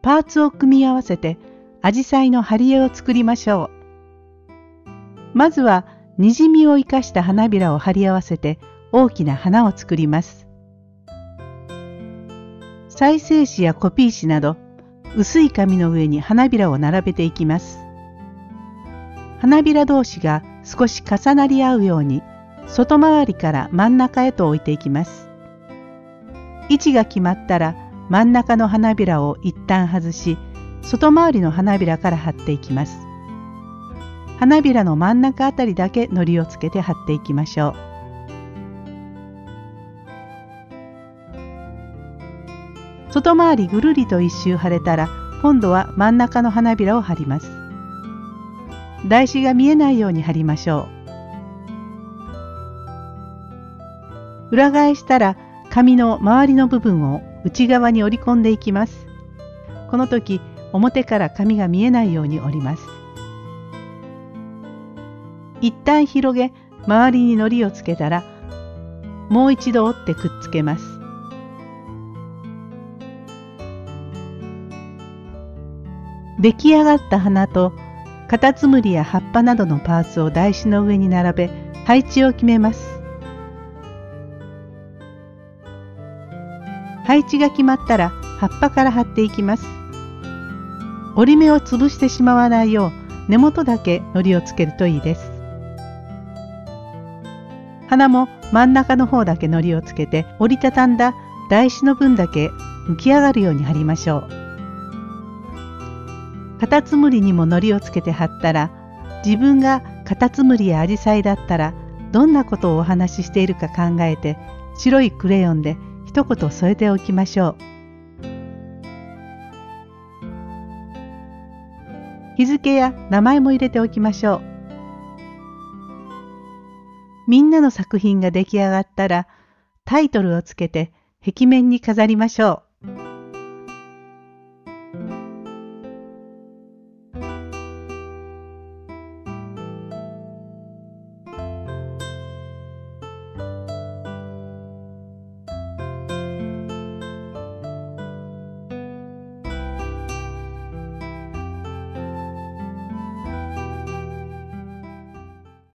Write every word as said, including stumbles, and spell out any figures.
パーツを組み合わせてアジサイの貼り絵を作りましょう。まずはにじみを生かした花びらを貼り合わせて大きな花を作ります。再生紙やコピー紙など薄い紙の上に花びらを並べていきます。花びら同士が少し重なり合うように外回りから真ん中へと置いていきます。位置が決まったら真ん中の花びらを一旦外し、外回りの花びらから貼っていきます。花びらの真ん中あたりだけ糊をつけて貼っていきましょう。外回りぐるりと一周貼れたら、今度は真ん中の花びらを貼ります。台紙が見えないように貼りましょう。裏返したら紙の周りの部分を内側に折り込んでいきます。この時、表から紙が見えないように折ります。一旦広げ、周りに糊をつけたら、もう一度折ってくっつけます。出来上がった花とカタツムリや葉っぱなどのパーツを台紙の上に並べ、配置を決めます。配置が決まったら葉っぱから貼っていきます。折り目を潰してしまわないよう根元だけ糊をつけるといいです。花も真ん中の方だけ糊をつけて、折りたたんだ台紙の分だけ浮き上がるように貼りましょう。カタツムリにも糊をつけて貼ったら、自分がカタツムリやアジサイだったらどんなことをお話ししているか考えて、白いクレヨンで一言添えておきましょう。日付や名前も入れておきましょう。みんなの作品が出来上がったら、タイトルをつけて壁面に飾りましょう。